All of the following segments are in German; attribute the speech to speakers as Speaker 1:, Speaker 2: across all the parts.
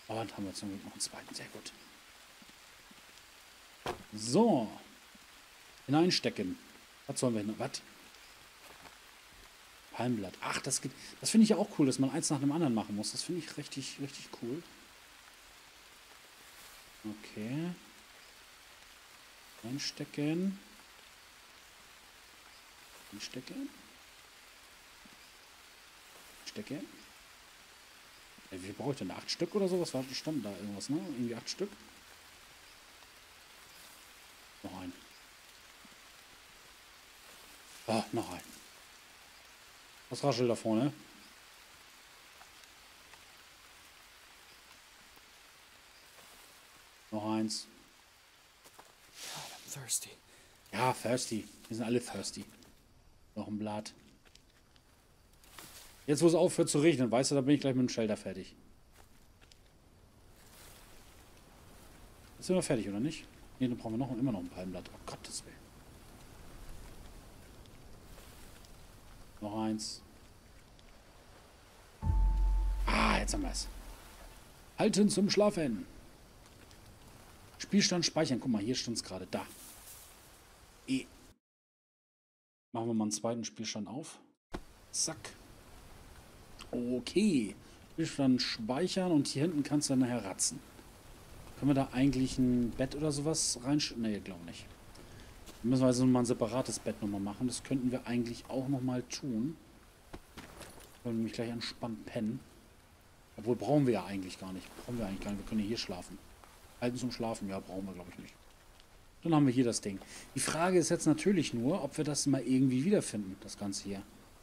Speaker 1: Oh, und haben wir zum Glück noch einen zweiten. Sehr gut. So. Hineinstecken. Was sollen wir hin? Was? Palmblatt. Ach, das geht. Das finde ich ja auch cool, dass man eins nach dem anderen machen muss. Das finde ich richtig, richtig cool. Okay. Einstecken. Einstecken. Stecken. Wie brauche ich denn? 8 Stück oder so? Was war stand da irgendwas, ne? Irgendwie 8 Stück. Noch ein. Ah, noch ein. Was raschelt da vorne? Noch eins.
Speaker 2: God, I'm thirsty.
Speaker 1: Ja, thirsty. Wir sind alle thirsty. Noch ein Blatt. Jetzt, wo es aufhört zu regnen, weißt du, da bin ich gleich mit dem Shelter fertig. Jetzt sind wir fertig, oder nicht? Ne, dann brauchen wir immer noch ein Palmblatt. Oh Gottes Willen. Noch eins. Ah, jetzt haben wir es. Halten zum Schlafen. Spielstand speichern. Guck mal, hier stand es gerade. Da. E. Machen wir mal einen zweiten Spielstand auf. Zack. Okay. Spielstand speichern und hier hinten kannst du dann nachher ratzen. Können wir da eigentlich ein Bett oder sowas reinstellen? Ne, glaube nicht. Dann müssen wir also mal ein separates Bett nochmal machen. Das könnten wir eigentlich auch nochmal tun. Wollen nämlich gleich entspannt pennen. Obwohl, brauchen wir ja eigentlich gar nicht. Brauchen wir eigentlich gar nicht. Wir können ja hier schlafen. Halten zum Schlafen, ja, brauchen wir, glaube ich, nicht. Dann haben wir hier das Ding. Die Frage ist jetzt natürlich nur, ob wir das mal irgendwie wiederfinden, das Ganze hier.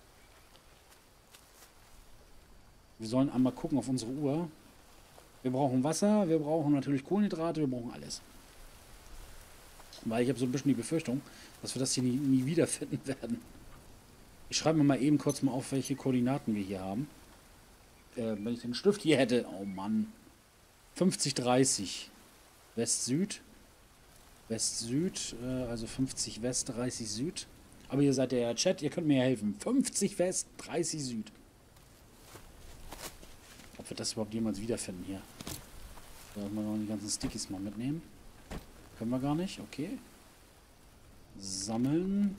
Speaker 1: Wir sollen einmal gucken auf unsere Uhr. Wir brauchen Wasser, wir brauchen natürlich Kohlenhydrate, wir brauchen alles. Weil ich habe so ein bisschen die Befürchtung, dass wir das hier nie wiederfinden werden. Ich schreibe mir mal eben kurz mal auf, welche Koordinaten wir hier haben. Wenn ich den Stift hier hätte. Oh Mann. 50, 30. West-Süd. West-Süd. Also 50 West, 30 Süd. Aber ihr seid ja Chat, ihr könnt mir ja helfen. 50 West, 30 Süd. Ob wir das überhaupt jemals wiederfinden hier. Sollen wir noch die ganzen Stickies mal mitnehmen? Können wir gar nicht. Okay. Sammeln.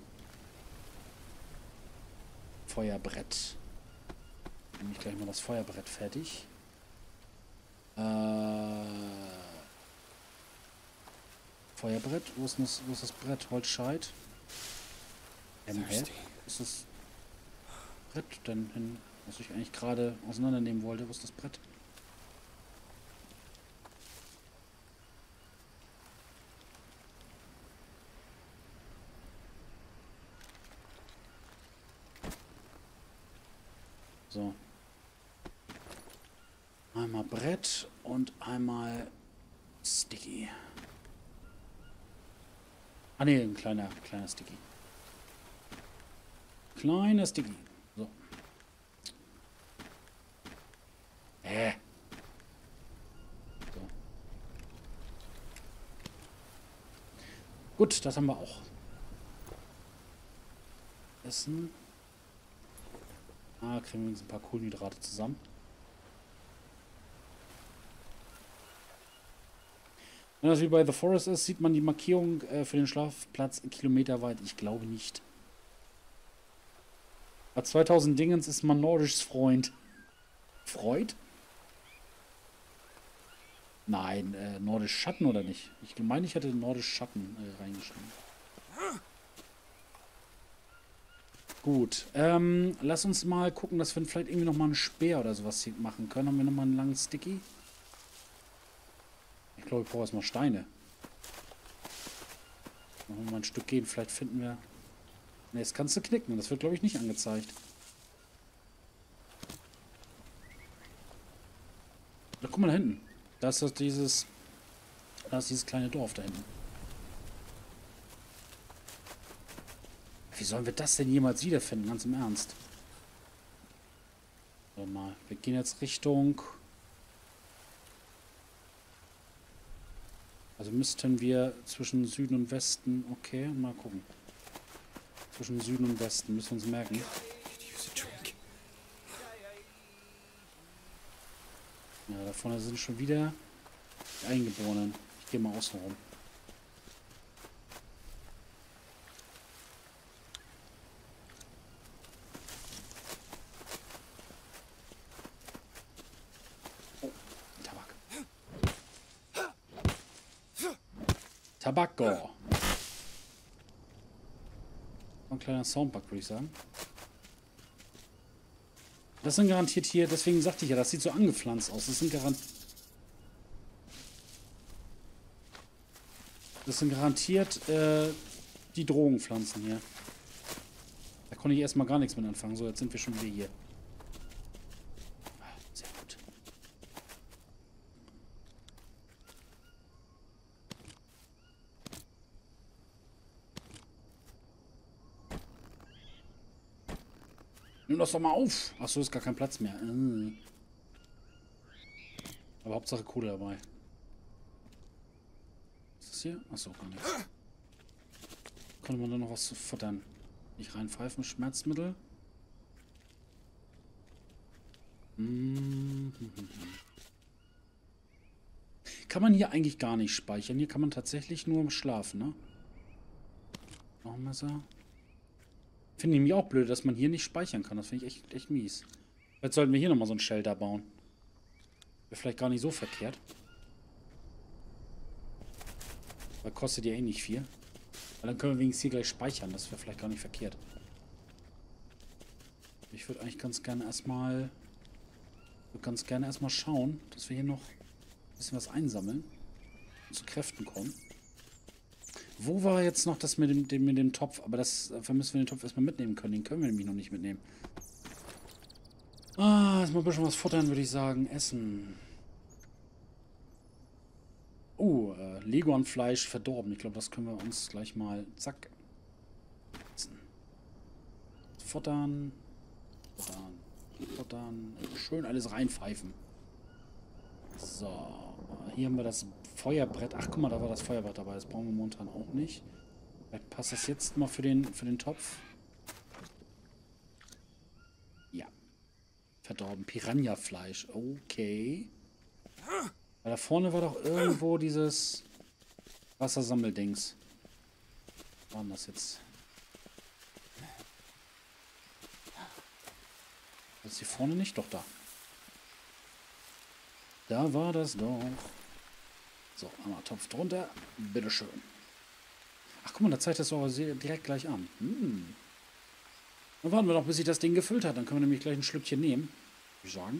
Speaker 1: Feuerbrett. Nehme ich gleich mal das Feuerbrett fertig. Feuerbrett? Wo ist das Brett? Holzscheit. Ist das Brett denn hin, was ich eigentlich gerade auseinandernehmen wollte? Wo ist das Brett? So. Einmal Brett und einmal Sticky. Ah ne, ein kleiner Sticky. Kleiner Sticky. So. So. Gut, das haben wir auch. Essen. Ah, kriegen wir jetzt ein paar Kohlenhydrate zusammen. Wenn das wie bei The Forest ist, sieht man die Markierung für den Schlafplatz kilometerweit. Ich glaube nicht. Bei 2000 Dingens ist man nordischs Freund. Freud? Nein, nordisch Schatten oder nicht? Ich meine, ich hätte nordisch Schatten reingeschrieben. Gut, lass uns mal gucken, dass wir vielleicht irgendwie nochmal einen Speer oder sowas hier machen können. Haben wir nochmal einen langen Sticky? Ich glaube, ich brauche erstmal Steine. Machen wir mal ein Stück gehen, vielleicht finden wir... Ne, jetzt kannst du knicken. Das wird, glaube ich, nicht angezeigt. Da, guck mal da hinten. Da ist dieses kleine Dorf da hinten. Wie sollen wir das denn jemals wiederfinden? Ganz im Ernst. Warte mal. Wir gehen jetzt Richtung... Also müssten wir zwischen Süden und Westen... Okay, mal gucken. Zwischen Süden und Westen müssen wir uns merken. Ja, da vorne sind schon wieder die Eingeborenen. Ich gehe mal außen rum. Oh, Tabak. Tabakko. Ein kleiner Soundbug, würde ich sagen. Das sind garantiert hier, deswegen sagte ich ja, das sieht so angepflanzt aus. Das sind garantiert die Drogenpflanzen hier. Da konnte ich erstmal gar nichts mit anfangen. So, jetzt sind wir schon wieder hier. Sehr gut. Nimm das doch mal auf. Achso, ist gar kein Platz mehr. Aber Hauptsache Kohle dabei. Was ist das hier? Achso, gar nichts. Konnte man da noch was zu futtern? Nicht reinpfeifen, Schmerzmittel. Kann man hier eigentlich gar nicht speichern. Hier kann man tatsächlich nur schlafen, ne? Noch ein Messer. Finde ich nämlich auch blöd, dass man hier nicht speichern kann. Das finde ich echt mies. Jetzt sollten wir hier nochmal so ein Shelter bauen. Wäre vielleicht gar nicht so verkehrt. Weil kostet ja eh nicht viel. Weil dann können wir wenigstens hier gleich speichern. Das wäre vielleicht gar nicht verkehrt. Ich würde eigentlich ganz gerne erstmal schauen, dass wir hier noch ein bisschen was einsammeln und zu Kräften kommen. Wo war jetzt noch das mit dem Topf? Aber dafür müssen wir den Topf erstmal mitnehmen können. Den können wir nämlich noch nicht mitnehmen. Erstmal ein bisschen was futtern, würde ich sagen. Essen. Leguanfleisch verdorben. Ich glaube, das können wir uns gleich mal... Zack. Essen. Futtern. Schön alles reinpfeifen. So. Hier haben wir das Feuerbrett. Ach, guck mal, da war das Feuerbrett dabei. Das brauchen wir momentan auch nicht. Vielleicht passt das jetzt mal für den Topf. Ja. Verdorben. Piranha-Fleisch. Okay. Weil da vorne war doch irgendwo dieses Wassersammeldings. Was war denn das jetzt? Das ist hier vorne nicht? Doch, da. Da war das doch. So, einmal Topf drunter. Bitteschön. Ach, guck mal, da zeigt das auch direkt gleich an. Dann warten wir doch, bis sich das Ding gefüllt hat. Dann können wir nämlich gleich ein Schlückchen nehmen. Würde ich sagen.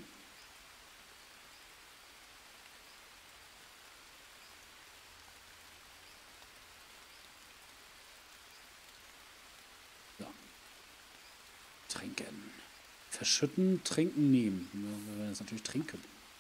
Speaker 1: So. Trinken. Verschütten, trinken, nehmen. Wir werden jetzt natürlich trinken.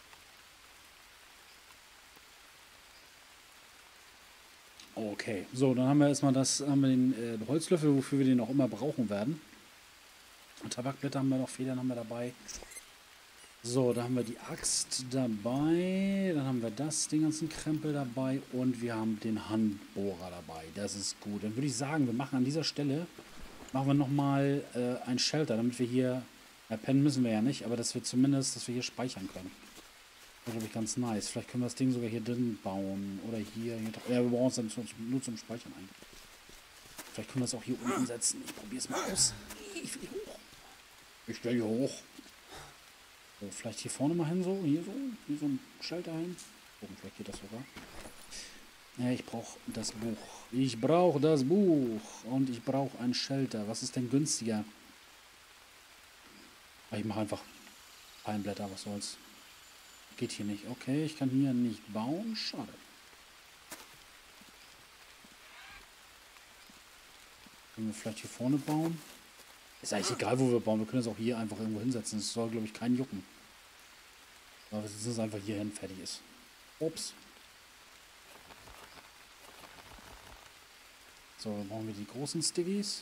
Speaker 1: Okay, so, dann haben wir erstmal den Holzlöffel, wofür wir den auch immer brauchen werden. Und Tabakblätter haben wir noch, Federn haben wir dabei. So, da haben wir die Axt dabei, dann haben wir den ganzen Krempel dabei und wir haben den Handbohrer dabei. Das ist gut. Dann würde ich sagen, wir machen an dieser Stelle, nochmal ein Shelter, damit wir hier, pennen müssen wir ja nicht, aber dass wir hier speichern können. Das ist, glaube ich, ganz nice. Vielleicht können wir das Ding sogar hier drin bauen. Oder hier. Ja, wir brauchen es dann nur zum Speichern eigentlich. Vielleicht können wir es auch hier unten setzen. Ich probiere es mal aus. Ich will hier hoch. Ich stelle hier hoch. So, vielleicht hier vorne mal hin so. Hier so ein Schalter hin. Gucken, vielleicht geht das sogar. Ja, ich brauche das Buch. Ich brauche das Buch. Und ich brauche ein Shelter. Was ist denn günstiger? Ich mache einfach Palmblätter. Was soll's. Geht hier nicht. Okay, ich kann hier nicht bauen. Schade. Können wir vielleicht hier vorne bauen? Ist eigentlich egal, wo wir bauen. Wir können es auch hier einfach irgendwo hinsetzen. Das soll, glaube ich, keinen jucken. Aber wir setzen es einfach hier hin. Fertig ist. Ups. So, dann brauchen wir die großen Stickies.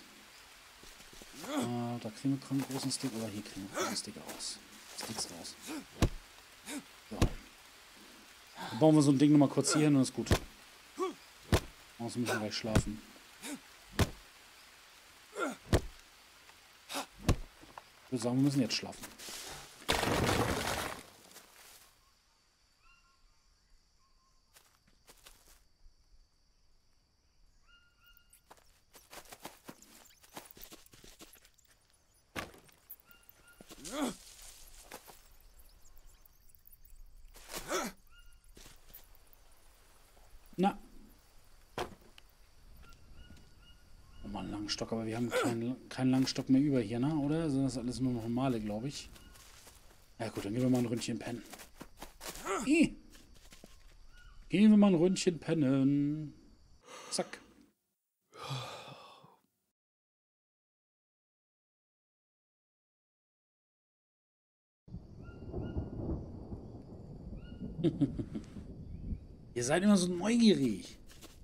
Speaker 1: Da kriegen wir keinen großen Stick. Oder hier kriegen wir großen Sticker raus. Sticks raus. So. Dann bauen wir so ein Ding nochmal kurz hier hin und ist gut. Außerdem müssen wir gleich schlafen. Ich würde sagen, wir müssen jetzt schlafen. Na. Nochmal einen langen Stock, aber wir haben keinen langen Stock mehr über hier, ne? Oder? Sind das alles nur noch normale, glaube ich. Ja gut, dann gehen wir mal ein Ründchen pennen. Gehen wir mal ein Ründchen pennen. Zack. Ihr seid immer so neugierig.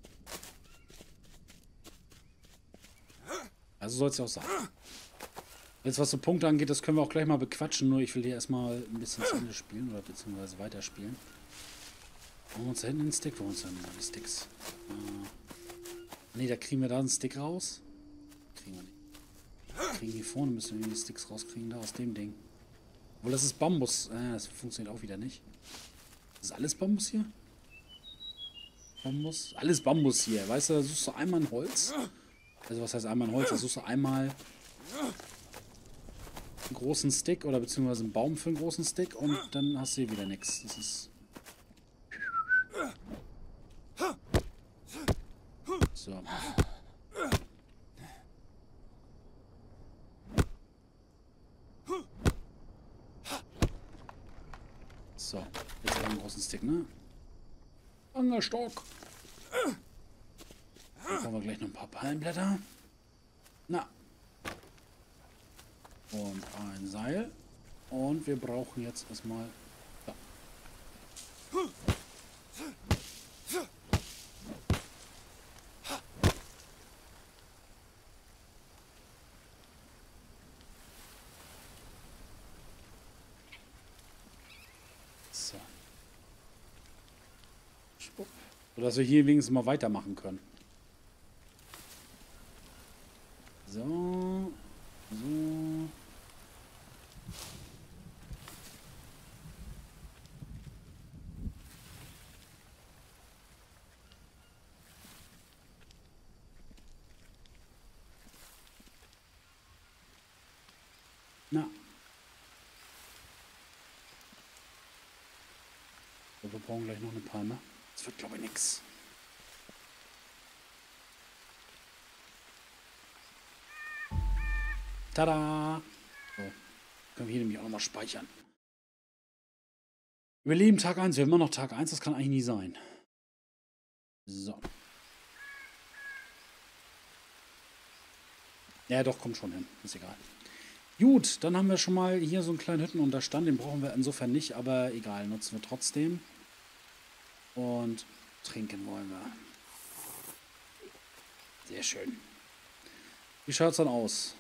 Speaker 1: Also soll es ja auch sein. Jetzt was so Punkte angeht, das können wir auch gleich mal bequatschen. Nur ich will hier erstmal ein bisschen zu Ende spielen oder beziehungsweise weiterspielen. Wollen wir uns da hinten einen Stick? Wo uns dann die Sticks? Ne, da kriegen wir da einen Stick raus. Kriegen wir nicht. Kriegen hier vorne müssen wir die Sticks rauskriegen, da aus dem Ding. Obwohl das ist Bambus. Das funktioniert auch wieder nicht. Ist alles Bambus hier? Bambus? Alles Bambus hier. Weißt du, da suchst du einmal ein Holz. Also was heißt einmal ein Holz? Da suchst du einmal einen großen Stick oder beziehungsweise einen Baum für einen großen Stick und dann hast du hier wieder nichts. Das ist... So. So, jetzt haben wir einen großen Stick, ne? Angelstock. Dann brauchen wir gleich noch ein paar Palmblätter. Na. Und ein Seil. Und wir brauchen jetzt erstmal... Ja. So. Sodass wir hier wenigstens mal weitermachen können. So. So. Na. So, wir brauchen gleich noch eine Palme. Das wird, glaube ich, nix. Tada! So. Können wir hier nämlich auch nochmal speichern. Überleben Tag 1. Wir haben immer noch Tag 1. Das kann eigentlich nie sein. So. Ja, doch, kommt schon hin. Ist egal. Gut, dann haben wir schon mal hier so einen kleinen Hüttenunterstand. Den brauchen wir insofern nicht, aber egal. Nutzen wir trotzdem. Und trinken wollen wir. Sehr schön. Wie schaut es dann aus?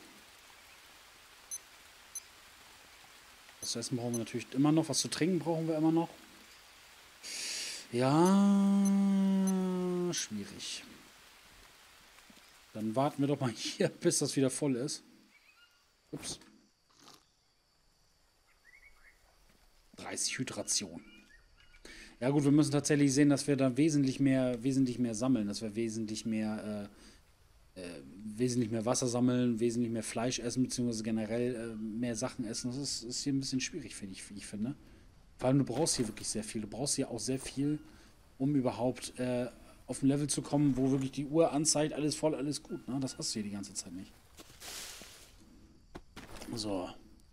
Speaker 1: Was zu essen brauchen wir natürlich immer noch. Was zu trinken brauchen wir immer noch. Ja, schwierig. Dann warten wir doch mal hier, bis das wieder voll ist. Ups. 30 Hydration. Ja gut, wir müssen tatsächlich sehen, dass wir da wesentlich mehr sammeln, dass wir wesentlich mehr Wasser sammeln, wesentlich mehr Fleisch essen, beziehungsweise generell mehr Sachen essen. Das ist hier ein bisschen schwierig, finde ich, wie ich finde. Vor allem, du brauchst hier wirklich sehr viel. Du brauchst hier auch sehr viel, um überhaupt auf ein Level zu kommen, wo wirklich die Uhr anzeigt, alles voll, alles gut. Ne? Das hast du hier die ganze Zeit nicht. So.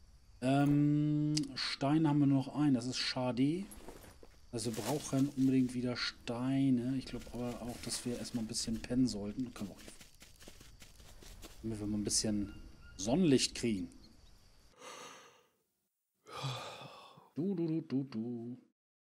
Speaker 1: Stein haben wir noch einen. Das ist schade. Also wir brauchen unbedingt wieder Steine. Ich glaube aber auch, dass wir erstmal ein bisschen pennen sollten. Können wir auch, damit wir mal ein bisschen Sonnenlicht kriegen. Du.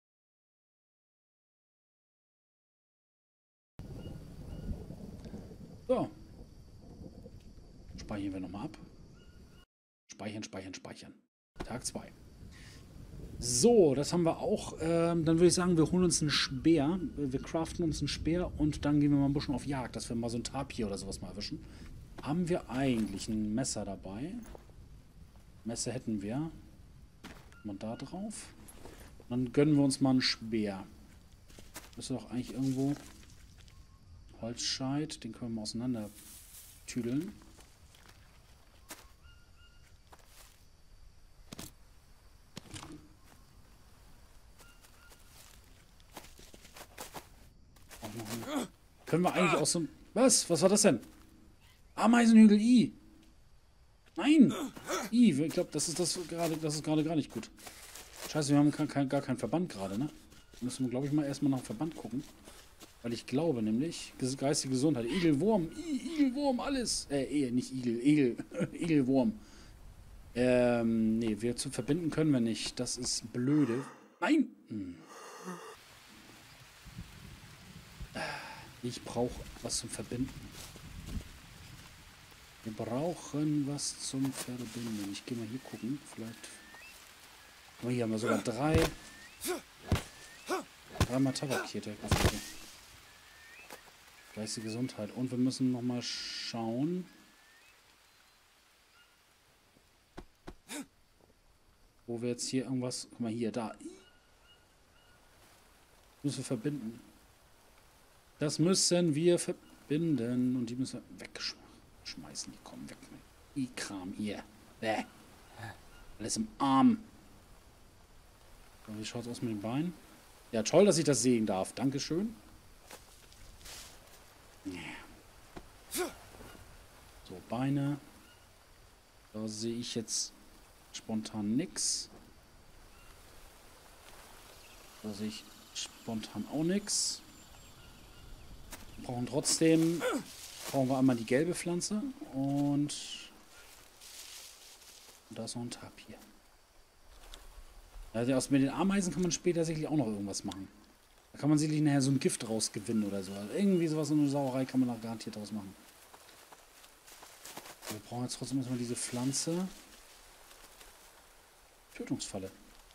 Speaker 1: So. Speichern wir nochmal ab. Speichern. Tag 2. So, das haben wir auch. Dann würde ich sagen, wir holen uns einen Speer. Wir craften uns einen Speer und dann gehen wir mal ein bisschen auf Jagd, dass wir mal so ein Tapir oder sowas mal erwischen. Haben wir eigentlich ein Messer dabei? Messer hätten wir. Mal da drauf. Dann gönnen wir uns mal einen Speer. Das ist doch eigentlich irgendwo Holzscheit. Den können wir mal auseinander tüdeln. Können wir eigentlich aus dem... Was? Was war das denn? Ameisenhügel I. Nein. I. Ich glaube, das ist gerade gar nicht gut. Scheiße, wir haben gar keinen Verband gerade, ne? Müssen wir, glaube ich, mal erstmal nach dem Verband gucken. Weil ich glaube nämlich, geistige Gesundheit, Igelwurm, Igelwurm, alles. Nicht Igel, Egel, Igelwurm. Nee, wir zu verbinden können wir nicht. Das ist blöde. Nein! Ich brauche was zum Verbinden. Wir brauchen was zum Verbinden. Ich gehe mal hier gucken. Vielleicht. Oh, hier haben wir sogar dreimal Tabak hier. Geistige Gesundheit. Und wir müssen nochmal schauen. Wo wir jetzt hier irgendwas... Guck mal hier, da. Müssen wir verbinden. Das müssen wir verbinden. Und die müssen wir wegschmeißen. Die kommen weg. I-Kram hier. Bäh. Alles im Arm. So, wie schaut es aus mit den Beinen? Ja, toll, dass ich das sehen darf. Dankeschön. So, Beine. Da sehe ich jetzt spontan nix. Da sehe ich spontan auch nix. Brauchen trotzdem... Brauchen wir einmal die gelbe Pflanze. Und da ist noch ein Tapir. Also aus mit den Ameisen kann man später sicherlich auch noch irgendwas machen. Da kann man sicherlich nachher so ein Gift rausgewinnen oder so. Also irgendwie sowas, so eine Sauerei kann man da garantiert draus machen. Wir brauchen jetzt trotzdem erstmal diese Pflanze. Tötungsfalle.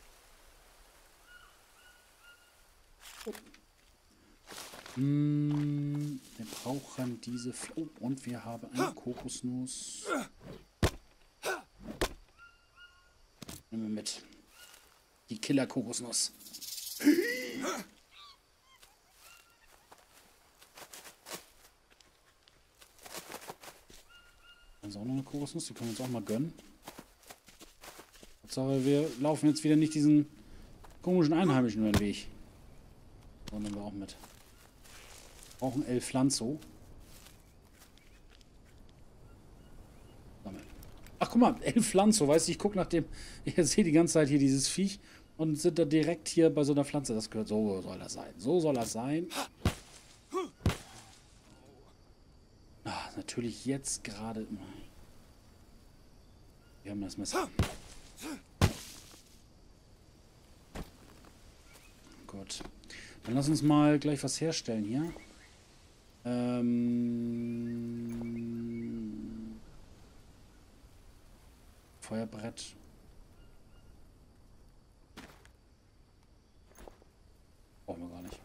Speaker 1: Oh. Wir brauchen diese... Oh, und wir haben eine Kokosnuss. Nehmen wir mit. Die Killer-Kokosnuss. Dann ist auch noch eine Kokosnuss, die können wir uns auch mal gönnen. Hauptsache, wir laufen jetzt wieder nicht diesen komischen Einheimischen über den Weg. So, nehmen wir auch mit. Wir brauchen El Pflanzo. Ach, guck mal, El Pflanzo, weißt du, ich gucke nach dem, ich sehe die ganze Zeit hier dieses Viech und sind da direkt hier bei so einer Pflanze. Das gehört, so soll das sein. So soll das sein. Ah, natürlich jetzt gerade. Wir haben das Messer. Gut. Dann lass uns mal gleich was herstellen hier. Feuerbrett. Brauchen wir gar nicht.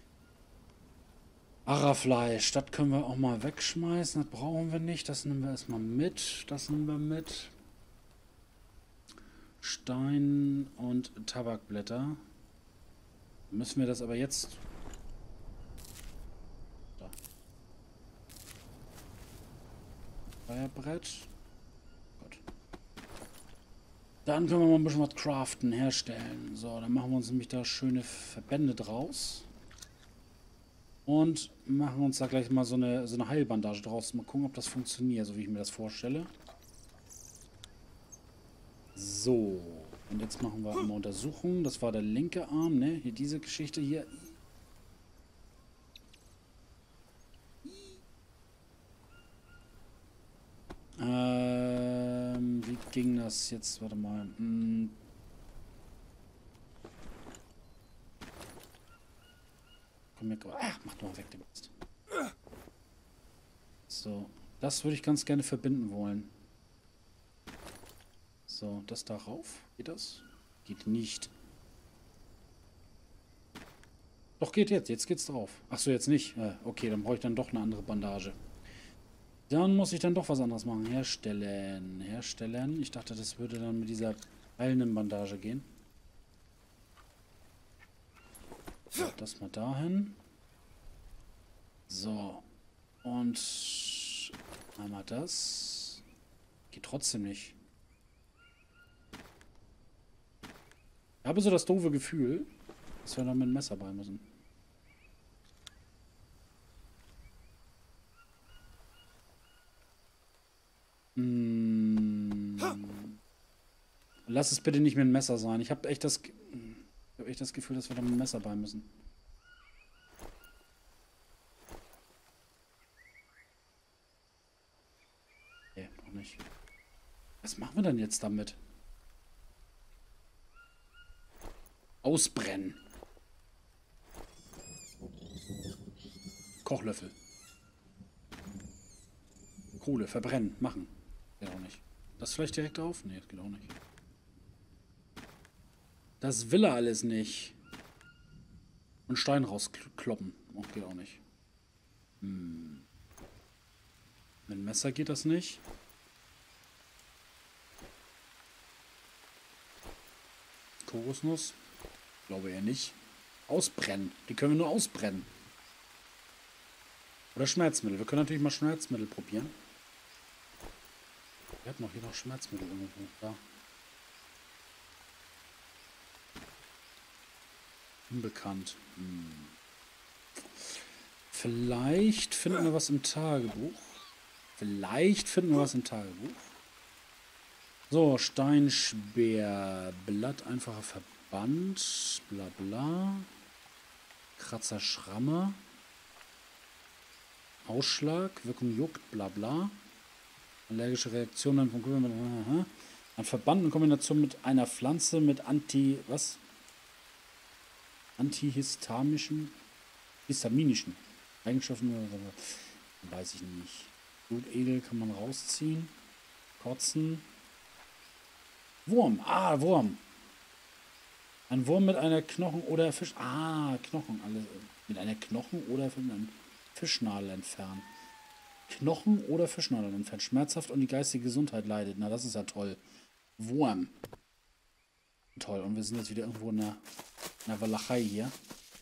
Speaker 1: Arafleisch, das können wir auch mal wegschmeißen. Das brauchen wir nicht. Das nehmen wir erstmal mit. Das nehmen wir mit. Stein und Tabakblätter. Müssen wir das aber jetzt... Da. Feuerbrett. Gut. Dann können wir mal ein bisschen was craften, herstellen. So, dann machen wir uns nämlich da schöne Verbände draus. Und machen uns da gleich mal so eine Heilbandage draus. Mal gucken, ob das funktioniert, so wie ich mir das vorstelle. So. Und jetzt machen wir eine Untersuchung. Das war der linke Arm, ne? Hier diese Geschichte hier. Wie ging das jetzt? Warte mal. Komm hier. Ach, mach doch mal weg, den Mist. So. Das würde ich ganz gerne verbinden wollen. So, das darauf. Geht das? Geht nicht. Doch, geht jetzt. Jetzt geht's drauf. Achso, jetzt nicht. Okay, dann brauche ich dann doch eine andere Bandage. Dann muss ich dann doch was anderes machen. Herstellen. Herstellen. Ich dachte, das würde dann mit dieser heilenden Bandage gehen. So, das mal dahin. So. Und einmal das. Geht trotzdem nicht. Ich habe so das doofe Gefühl, dass wir da mit dem Messer bei müssen. Lass es bitte nicht mit dem Messer sein. Ich habe echt das Gefühl, dass wir da mit dem Messer bei müssen. Nee, noch nicht. Was machen wir denn jetzt damit? Ausbrennen. Kochlöffel. Kohle, verbrennen, machen. Geht auch nicht. Das vielleicht direkt drauf? Nee, das geht auch nicht. Das will er alles nicht. Und Stein rauskloppen. Oh, geht auch nicht. Mit dem Messer geht das nicht. Kokosnuss? Glaube eher nicht. Ausbrennen. Die können wir nur ausbrennen. Oder Schmerzmittel. Wir können natürlich mal Schmerzmittel probieren. Wir hatten noch hier noch Schmerzmittel irgendwo. Da. Unbekannt. Vielleicht finden wir was im Tagebuch. So, Steinspeer. Blatt, einfacher Verband. Bla bla. Kratzer, Schramme. Ausschlag. Wirkung juckt. Bla bla. Allergische Reaktionen von Kümmern. Ein Verband in Kombination mit einer Pflanze mit histaminischen Eigenschaften, weiß ich nicht. Blutegel kann man rausziehen. Kotzen. Wurm. Ah, Wurm. Ein Wurm mit einer Knochen oder Fisch. Ah, Knochen. Mit einer Knochen oder mit einer Fischnadel entfernen. Knochen oder Fischnadeln entfernen. Schmerzhaft und die geistige Gesundheit leidet. Na, das ist ja toll. Wurm. Toll. Und wir sind jetzt wieder irgendwo in der Walachei hier.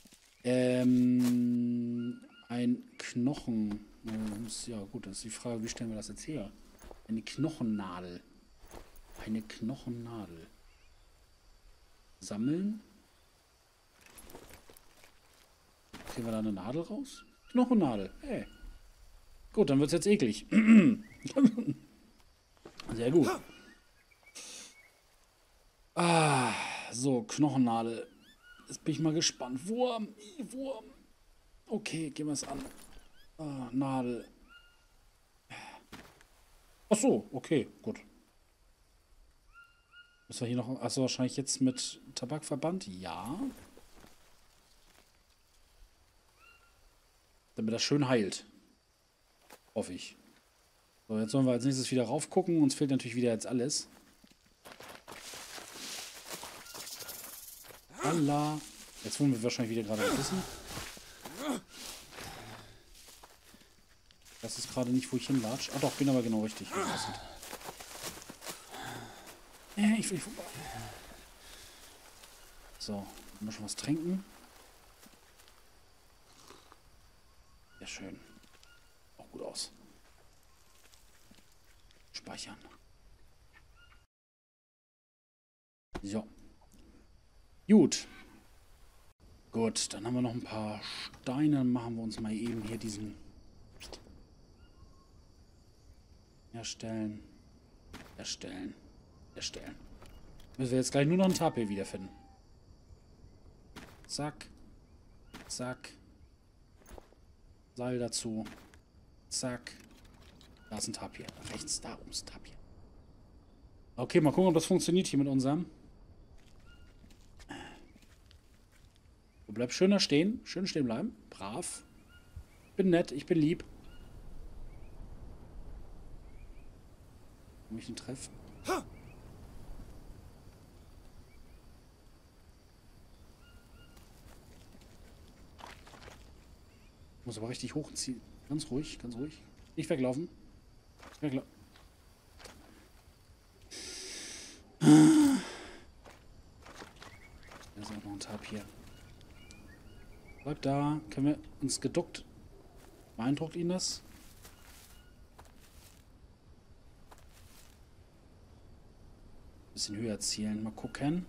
Speaker 1: Ein Knochen. Ja, gut, das ist die Frage, wie stellen wir das jetzt her? Eine Knochennadel. Eine Knochennadel. Sammeln. Kriegen wir da eine Nadel raus? Knochennadel. Hey. Gut, dann wird es jetzt eklig. Sehr gut. Ah, so, Knochennadel. Jetzt bin ich mal gespannt. Wurm. Wurm. Okay, gehen wir es an. Ah, Nadel. Ach so, okay, gut. Müssen wir hier noch... Achso, wahrscheinlich jetzt mit Tabakverband? Ja. Damit das schön heilt. Hoffe ich. So, jetzt sollen wir als nächstes wieder raufgucken. Uns fehlt natürlich wieder jetzt alles. Allah. Jetzt wollen wir wahrscheinlich wieder gerade wissen. Das ist gerade nicht, wo ich hinlatsch. Ah doch, bin aber genau richtig. Ich will vorbei. So, mal schon was trinken. Sehr schön. Auch gut aus. Speichern. So. Gut. Gut, dann haben wir noch ein paar Steine. Dann machen wir uns mal eben hier diesen erstellen. Müssen wir jetzt gleich nur noch einen Tapir wiederfinden. Zack. Zack. Seil dazu. Zack. Da ist ein Tapir. Rechts, da oben ist ein Tapir. Okay, mal gucken, ob das funktioniert hier mit unserem. Du bleibst schön da stehen. Schön stehen bleiben. Brav. Bin nett, ich bin lieb. Muss ich den treffen? Muss aber richtig hochziehen. Ganz ruhig, ganz ruhig. Nicht weglaufen. Da ist auch noch ein Tapir. Bleibt da. Können wir uns geduckt? Beeindruckt ihn das? Bisschen höher zielen. Mal gucken.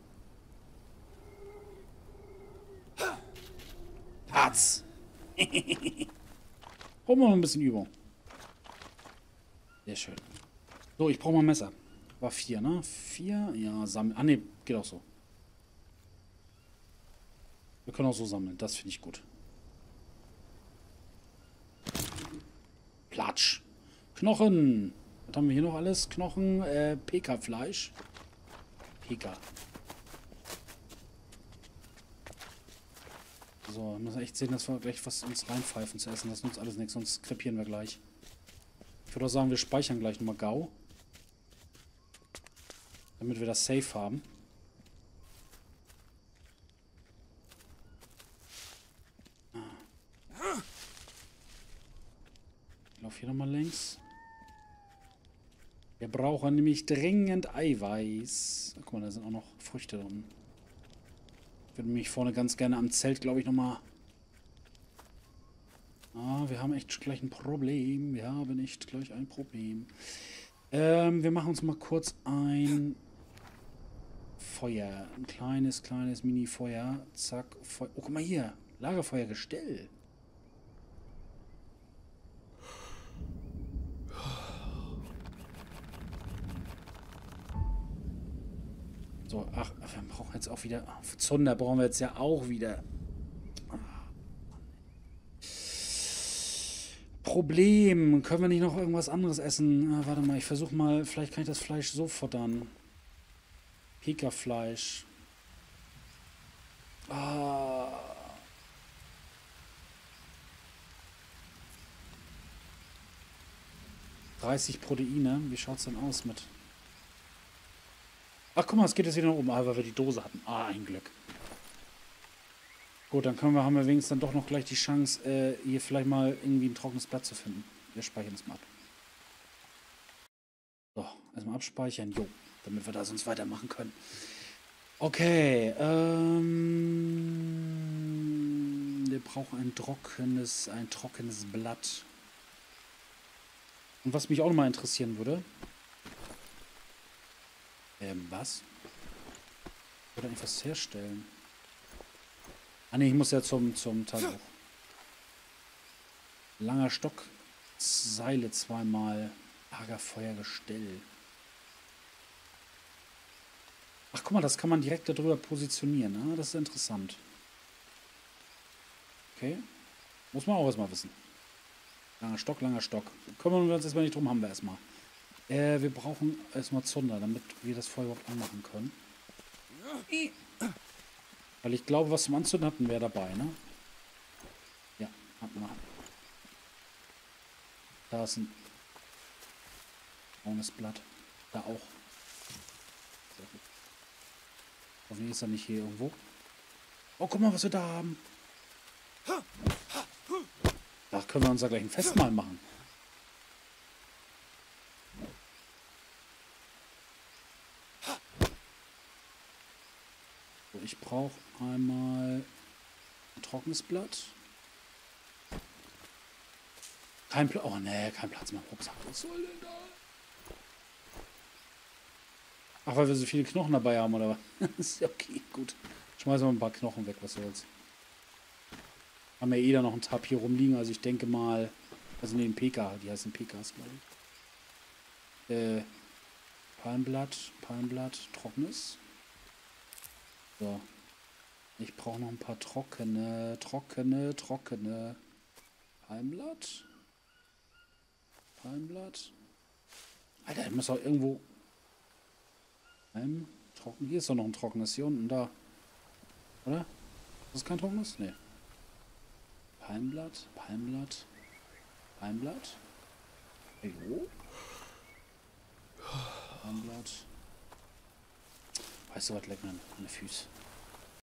Speaker 1: Harz! Brauchen wir noch ein bisschen Übung. Sehr schön. So, ich brauche mal ein Messer. War 4, ne? 4? Ja, sammeln. Ah, ne, geht auch so. Wir können auch so sammeln. Das finde ich gut. Platsch. Knochen. Was haben wir hier noch alles? Knochen, PK-Fleisch. PK. So, wir müssen echt sehen, dass wir gleich was uns reinpfeifen zu essen. Das nutzt alles nichts, sonst krepieren wir gleich. Ich würde auch sagen, wir speichern gleich nochmal GAU. Damit wir das safe haben. Ich laufe hier nochmal längs. Wir brauchen nämlich dringend Eiweiß. Guck mal, da sind auch noch Früchte drin. Ich würde mich vorne ganz gerne am Zelt, glaube ich, nochmal... Ah, wir haben echt gleich ein Problem. Wir haben echt gleich ein Problem. Wir machen uns mal kurz ein Feuer. Ein kleines Mini-Feuer. Zack. Feuer. Oh, guck mal hier. Lagerfeuergestell. So, ach, wir brauchen jetzt auch wieder... Zunder brauchen wir jetzt ja auch wieder. Problem. Können wir nicht noch irgendwas anderes essen? Ah, warte mal, ich versuche mal... Vielleicht kann ich das Fleisch so futtern. Pika-Fleisch. Ah. ...30 Proteine. Wie schaut's denn aus mit... Ach, guck mal, es geht jetzt wieder nach oben. Ah, weil wir die Dose hatten. Ah, ein Glück. Gut, dann haben wir wenigstens dann doch noch gleich die Chance, hier vielleicht mal irgendwie ein trockenes Blatt zu finden. Wir speichern das mal ab. So, erstmal abspeichern. Jo, damit wir da sonst weitermachen können. Okay, wir brauchen ein trockenes Blatt. Und was mich auch noch mal interessieren würde... was? Ich wollte eigentlich was herstellen. Ah ne, ich muss ja zum Tagebuch. Langer Stock, Seile zweimal, Lagerfeuergestell. Ach, guck mal, das kann man direkt darüber positionieren. Ah, das ist interessant. Okay. Muss man auch erstmal wissen. Langer Stock, langer Stock. Kümmern wir uns erstmal nicht drum, haben wir erstmal. Wir brauchen erstmal Zunder, damit wir das Feuer überhaupt anmachen können. Weil ich glaube, was zum Anzünden hatten wir dabei, ne? Ja, hatten wir. Da ist ein braunes Blatt. Da auch. Sehr gut. Hoffentlich ist er nicht hier irgendwo. Oh, guck mal, was wir da haben. Da können wir uns ja gleich ein Festmahl machen. So, ich brauche einmal ein trockenes Blatt. Kein Platz. Oh ne, kein Platz mehr im Rucksack. Was soll denn da? Ach, weil wir so viele Knochen dabei haben, oder was? Ist ja okay, gut. Schmeißen wir ein paar Knochen weg, was soll's. Haben wir eh da noch ein Tab hier rumliegen, also ich denke mal. Also ne, ein PK, die heißen PKs, glaube ich. Palmblatt, trockenes. So. Ich brauche noch ein paar trockene. Palmblatt. Alter, ich muss doch irgendwo... Trocken. Hier ist doch noch ein trockenes. Hier unten, da. Oder? Das ist kein trockenes? Nee. Palmblatt. Jo. Palmblatt. Weißt du was, leck mir an die Füße.